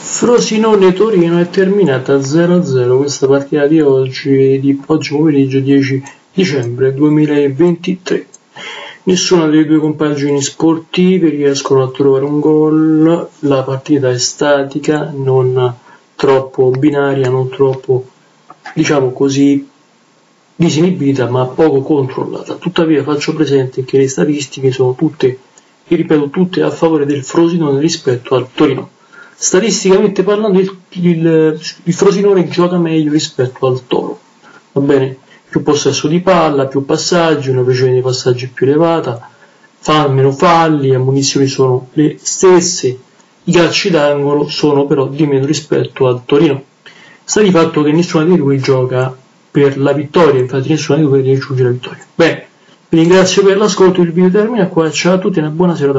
Frosinone-Torino è terminata 0-0 questa partita di oggi pomeriggio 10 dicembre 2023. Nessuna delle due compagini sportive riescono a trovare un gol, la partita è statica, non troppo binaria, non troppo, diciamo così, disinibita, ma poco controllata. Tuttavia faccio presente che le statistiche sono tutte, e ripeto, tutte a favore del Frosinone rispetto al Torino. Statisticamente parlando il Frosinone gioca meglio rispetto al Toro, va bene? Più possesso di palla, più passaggi, una precisione dei passaggi più elevata, fa meno falli, le ammunizioni sono le stesse, i calci d'angolo sono però di meno rispetto al Torino. Sta di fatto che nessuna dei due gioca per la vittoria, infatti nessuna dei due riesce a raggiungere la vittoria. Bene, vi ringrazio per l'ascolto, il video termina qua, ciao a tutti e una buona serata.